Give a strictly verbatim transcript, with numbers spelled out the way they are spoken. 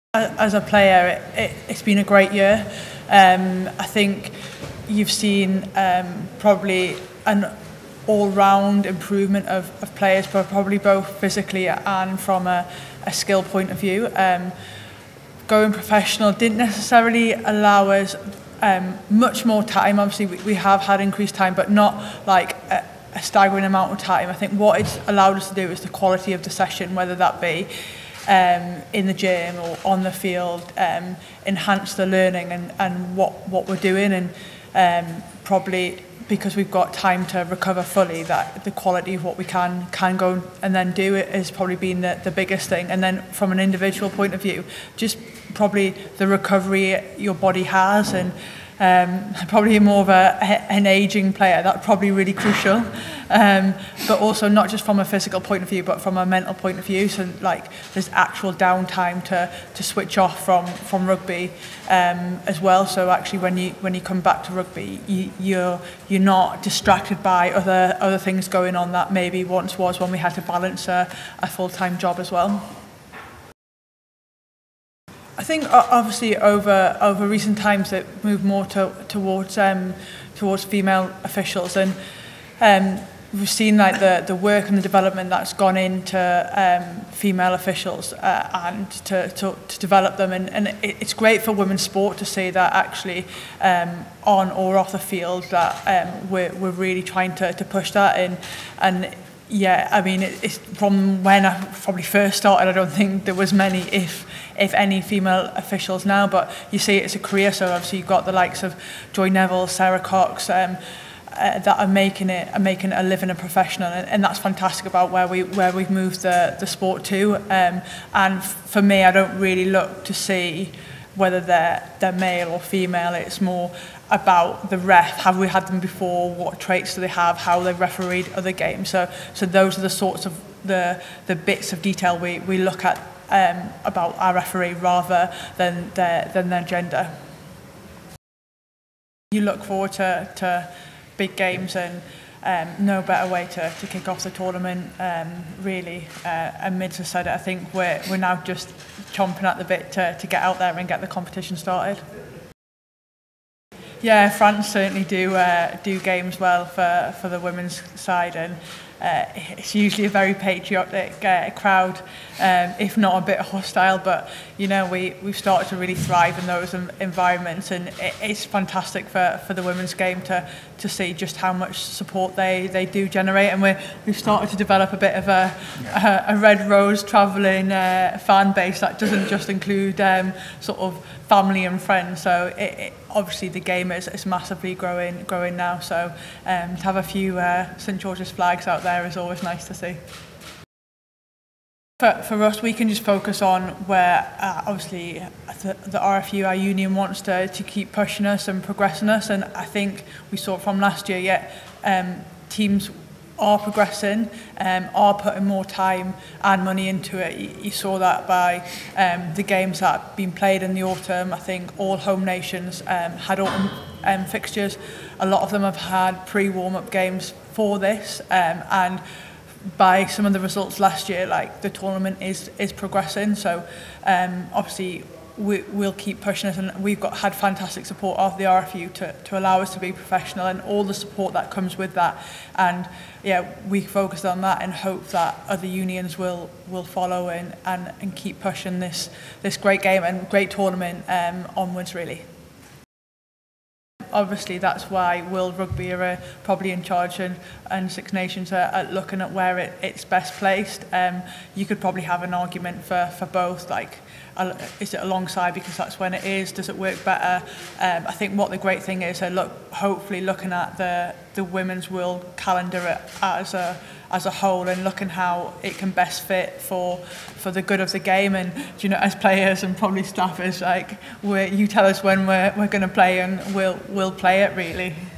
As a player, it, it, it's been a great year. Um, I think you've seen um, probably an all-round improvement of, of players, but probably both physically and from a, a skill point of view. Um, going professional didn't necessarily allow us um, much more time. Obviously, we, we have had increased time, but not like a, a staggering amount of time. I think what it's allowed us to do is the quality of the session, whether that be Um, in the gym or on the field, um, enhance the learning and, and what, what we're doing, and um, probably because we've got time to recover fully, that the quality of what we can can go and then do it has probably been the, the biggest thing. And then from an individual point of view, just probably the recovery your body has, and um, probably more of a, an ageing player, that's probably really crucial. Um, but also not just from a physical point of view, but from a mental point of view. So like there's actual downtime to to switch off from from rugby um, as well. So actually, when you when you come back to rugby, you, you're you're not distracted by other other things going on that maybe once was when we had to balance a, a full-time job as well. I think obviously over over recent times it moved more to, towards um, towards female officials, and um, we've seen like the the work and the development that's gone into um, female officials uh, and to, to to develop them, and and it, it's great for women's sport to see that actually um, on or off the field that um, we're we're really trying to to push that in. And yeah, I mean, it's from when I probably first started, I don't think there was many, if if any, female officials now, but you see it's a career, so obviously you've got the likes of Joy Neville, Sarah Cox, um, uh, that are making it are making it a living and professional, and, and that's fantastic about where we where we've moved the the sport to. Um, and for me, I don't really look to see whether they're they're male or female. It's more about the ref. Have we had them before? What traits do they have? How they refereed other games? So so those are the sorts of the the bits of detail we we look at um, about our referee rather than their than their gender. You look forward to to big games, and um, no better way to to kick off the tournament. Um, really, uh, amidst the said, I think we're we're now just chomping at the bit to to get out there and get the competition started. Yeah, France certainly do uh, do games well for, for the women's side, and uh, it's usually a very patriotic uh, crowd, um, if not a bit hostile. But you know, we we've started to really thrive in those environments, and it, it's fantastic for, for the women's game to to see just how much support they, they do generate, and we we've started to develop a bit of a a, a red rose travelling uh, fan base that doesn't just include um, sort of family and friends. So it, it, obviously the game is, is massively growing growing now. So um, to have a few uh, St George's flags out there is always nice to see. For, for us, we can just focus on where uh, obviously the, the R F U, our union, wants to, to keep pushing us and progressing us, and I think we saw it from last year, yet um, teams are progressing, um, are putting more time and money into it. You, you saw that by um, the games that have been played in the autumn. I think all home nations um, had autumn um, fixtures. A lot of them have had pre-warm-up games for this, um, and by some of the results last year, like the tournament is is progressing. So um, obviously we, we'll keep pushing us, and we've got had fantastic support of the R F U to, to allow us to be professional, and all the support that comes with that. And yeah, we focused on that and hope that other unions will will follow and and, and keep pushing this this great game and great tournament um, onwards, really. Obviously, that's why World Rugby are uh, probably in charge, and, and Six Nations are, are looking at where it, it's best placed. Um, you could probably have an argument for, for both, like, uh, is it alongside because that's when it is, does it work better? Um, I think what the great thing is, uh, look, hopefully looking at the, the Women's World calendar as a as a whole, and looking how it can best fit for for the good of the game. And you know, as players and probably staffers, like, we're, you tell us when we're we're going to play, and we'll we'll play it, really.